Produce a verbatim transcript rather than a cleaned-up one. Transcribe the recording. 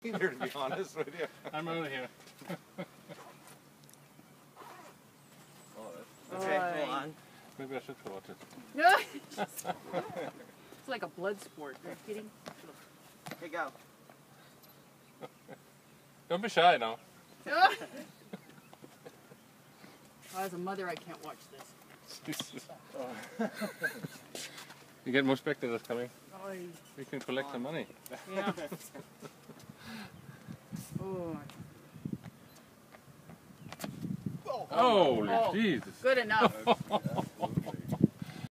Either, to be honest with you. I'm out of here. Okay, hold on. Maybe I should watch it. It's like a blood sport. Are you kidding? Here you go. Don't be shy now. Oh, as a mother, I can't watch this. You get more spectators coming. Oh, We can collect some money. yeah. Oh. Holy Oh, Jesus. good enough.